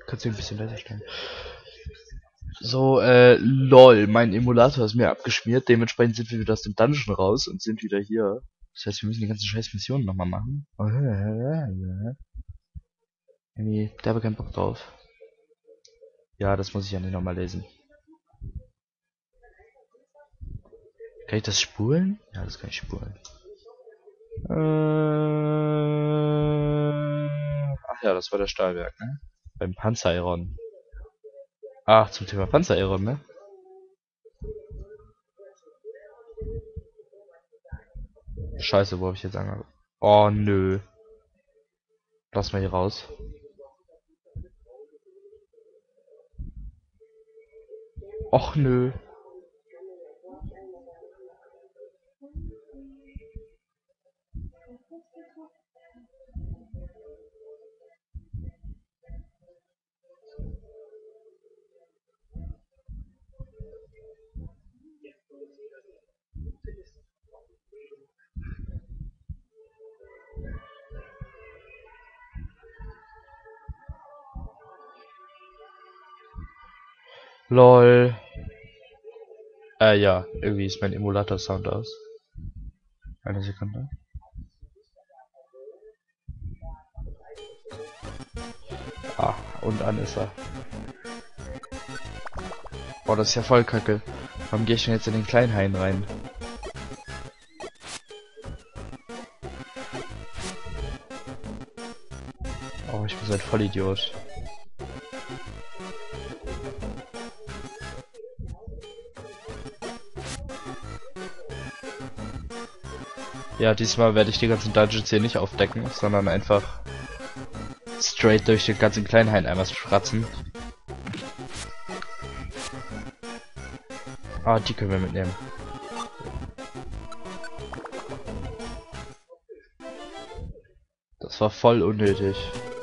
Kannst du ein bisschen leiser stellen. So, lol, mein Emulator ist mir abgeschmiert, dementsprechend sind wir wieder aus dem Dungeon raus und sind wieder hier. Das heißt, wir müssen die ganzen scheiß Missionen nochmal machen. Irgendwie, da habe ich keinen Bock drauf. Ja, das muss ich ja nicht nochmal lesen. Kann ich das spulen? Ja, das kann ich spulen. Ach ja, das war der Stahlwerk, ne? Beim Panzeriron. Ach, zum Thema Panzeriron, ne? Scheiße, wo habe ich jetzt angefangen? Oh, nö. Lass mal hier raus. Och, nö. Lol. Ja, irgendwie ist mein Emulator-Sound aus. Eine Sekunde. Ah, und an ist er. Boah, das ist ja voll kacke. Warum gehe ich denn jetzt in den Kleinhain rein? Oh, ich bin so ein Vollidiot. Ja, diesmal werde ich die ganzen Dungeons hier nicht aufdecken, sondern einfach straight durch den ganzen Kleinhain einmal schratzen. Ah, die können wir mitnehmen. Das war voll unnötig.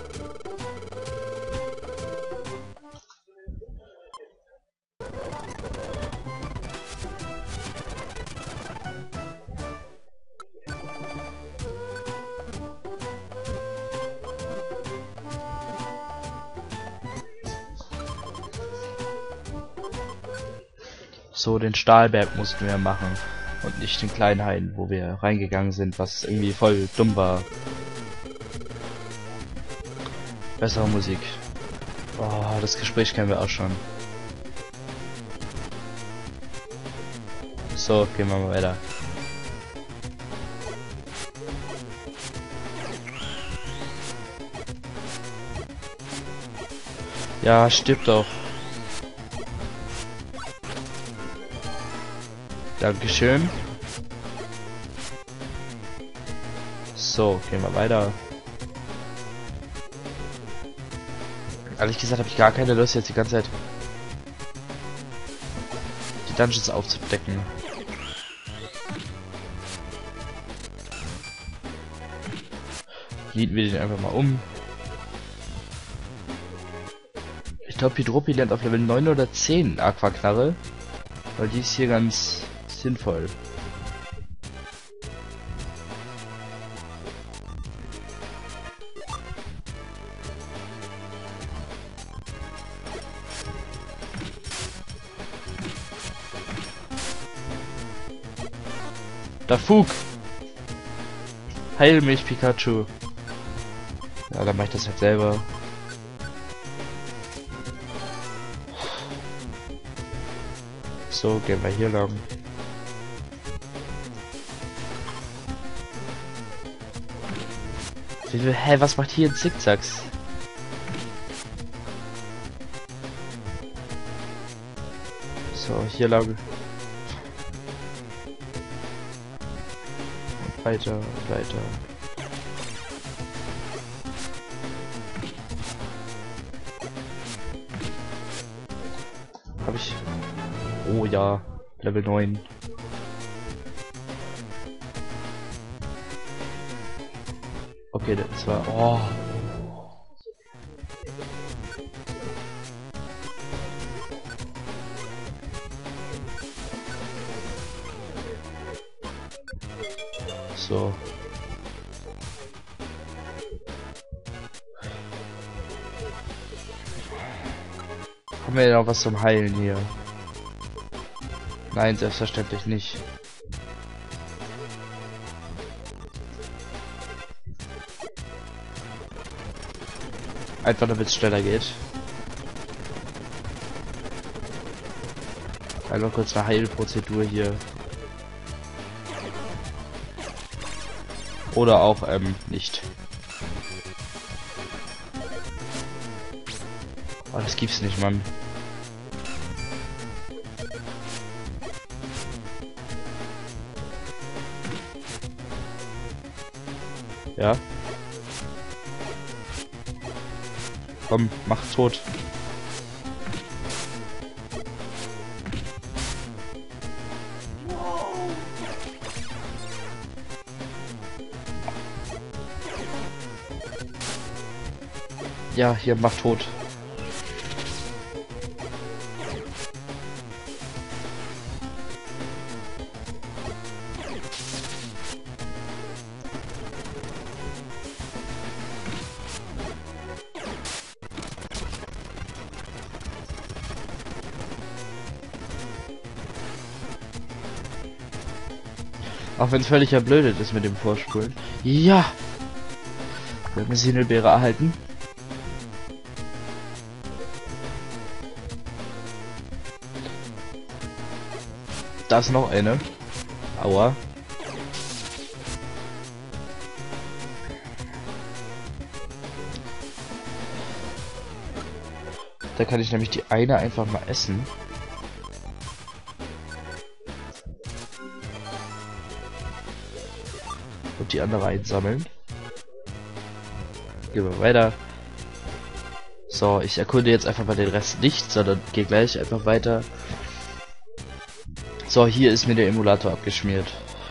So, den Stahlberg mussten wir machen. Und nicht den Kleinhain, wo wir reingegangen sind, was irgendwie voll dumm war. Bessere Musik. Oh, das Gespräch kennen wir auch schon. So, gehen wir mal weiter. Ja, stirb doch. Dankeschön. So, gehen wir weiter. Ehrlich gesagt habe ich gar keine Lust jetzt die ganze Zeit die Dungeons aufzudecken. Nieten wir den einfach mal um. Ich glaube, Hydropi lernt auf Level 9 oder 10 Aquaknarre. Weil die ist hier ganz sinnvoll. Da Fug! Heil mich, Pikachu! Ja, dann mach ich das halt selber. So, gehen wir hier lang. Hä, was macht hier ein Zickzacks? So, hier lang. Und weiter, und weiter. Hab ich... Oh ja, Level 9. Okay, das war... Oh. So. Haben wir ja noch was zum Heilen hier? Nein, selbstverständlich nicht. Einfach damit es schneller geht. Einfach kurz eine Heilprozedur hier. Oder auch nicht. Oh, das gibt's nicht, Mann. Ja. Komm, mach tot. Ja, hier, mach tot. Auch wenn es völlig erblödet ist mit dem Vorspulen. Ja! Wir haben eine Sinelbeere erhalten. Da ist noch eine. Aua. Da kann ich nämlich die eine einfach mal essen. Und die andere einsammeln. Gehen wir weiter. So, ich erkunde jetzt einfach mal den Rest nicht, sondern gehe gleich einfach weiter. So, hier ist mir der Emulator abgeschmiert.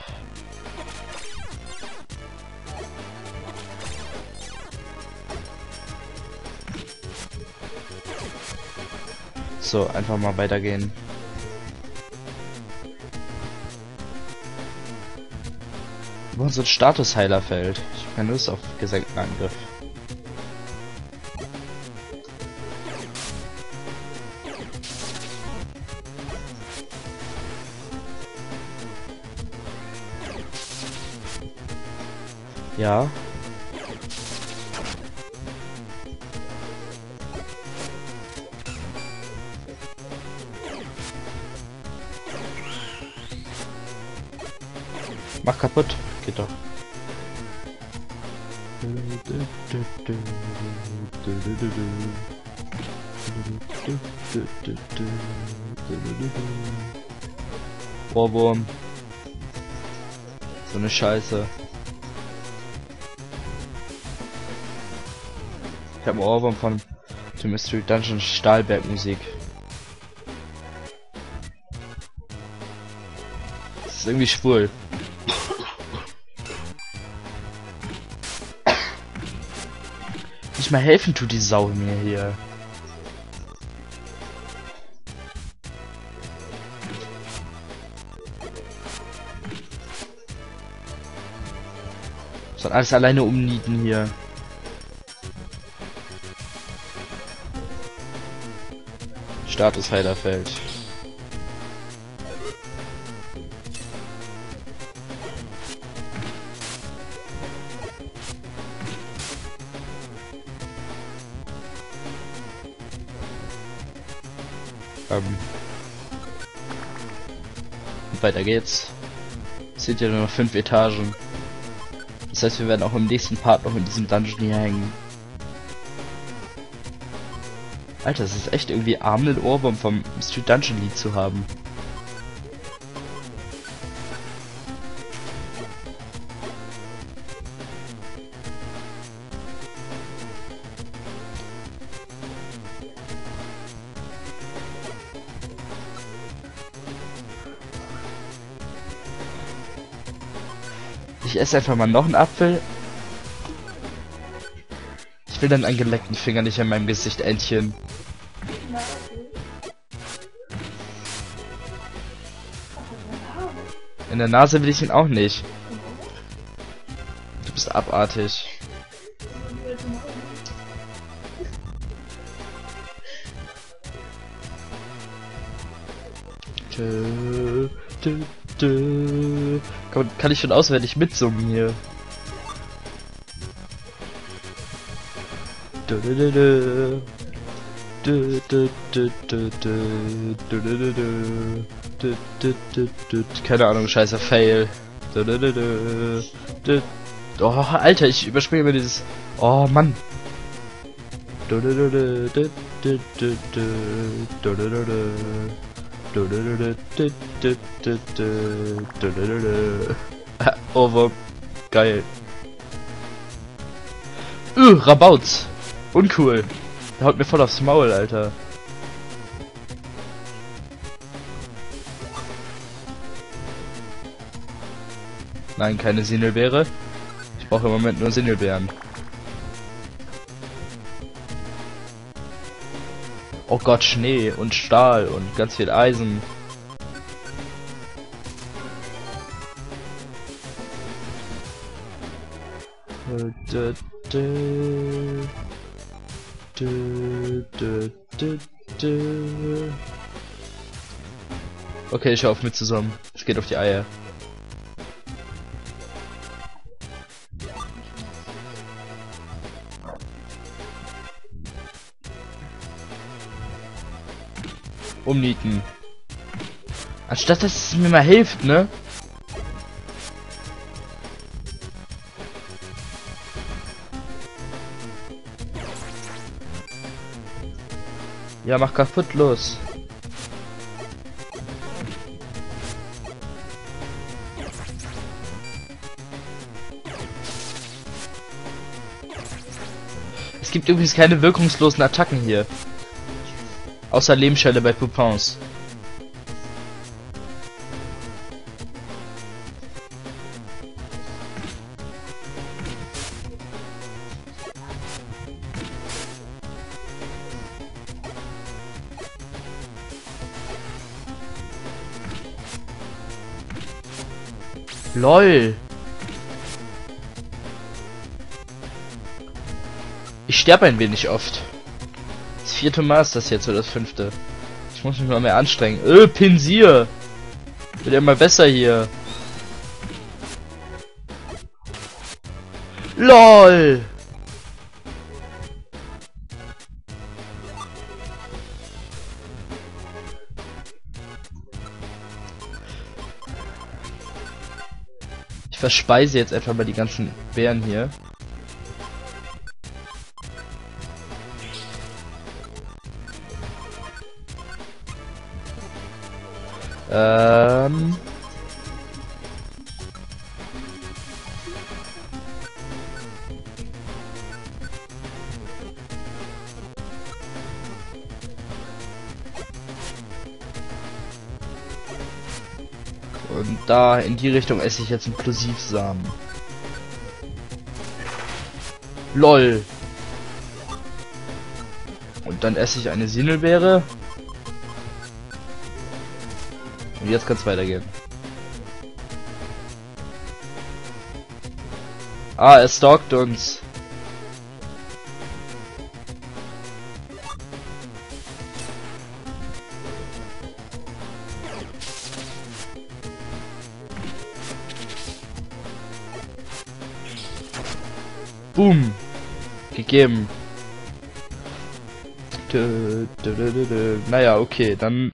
So, einfach mal weitergehen. Über unseren Statusheilerfeld. Ich habe keine Lust auf gesenkten Angriff. Ja. Mach kaputt. Geht doch. Ohrwurm. So eine Scheiße. Ich habe einen Ohrwurm von The Mystery Dungeon Stahlberg-Musik. Das ist irgendwie schwul. Nicht mal helfen tut die Sau mir hier. Soll alles alleine umnieten hier. Status Heilerfeld. Weiter geht's. Es sind ja nur noch 5 Etagen. Das heißt, wir werden auch im nächsten Part noch in diesem Dungeon hier hängen. Alter, es ist echt irgendwie arm, den Ohrwurm vom Street Dungeon Lied zu haben. Ich esse einfach mal noch einen Apfel. Ich will dann einen geleckten Finger nicht an meinem Gesicht, Entchen. In der Nase will ich ihn auch nicht. Du bist abartig. Dö, dö, dö. Kann ich schon auswendig mitsummen hier. Dö, dö, dö, dö. Dö, dö, dö, dö, dö. Dö, dö, dö, dö. Dö, dö, dö, dö. Keine Ahnung, scheiße, Fail. Dö, dö, dö, dö. Dö. Oh, Alter, ich überspringe immer dieses... Oh, Mann. Dö, dö, dö, dö, dö, dö, dö, dö, dö, dö, dö, dö. Ohrwurm. Geil. Rabauz. Uncool. Der haut mir voll aufs Maul, Alter. Nein, keine Sinelbeere. Ich brauche im Moment nur Sinelbeeren. Oh Gott, Schnee und Stahl und ganz viel Eisen. Okay, ich hör auf mit zusammen. Es geht auf die Eier. Umnieten. Anstatt dass es mir mal hilft, ne? Ja, mach kaputt, los. Es gibt übrigens keine wirkungslosen Attacken hier. Außer Lehmschelle bei Poupons. LOL. Ich sterbe ein wenig oft. Das 4. Mal ist das jetzt oder das 5. Ich muss mich mal mehr anstrengen. Pinsir! Wird ja mal besser hier. LOL! Ich verspeise jetzt einfach mal die ganzen Beeren hier. Und da in die Richtung esse ich jetzt einen Plosivsamen. LOL. Und dann esse ich eine Sinelbeere. Und jetzt kann es weitergehen. Ah, er stalkt uns. Boom. Gegeben. Naja, okay, dann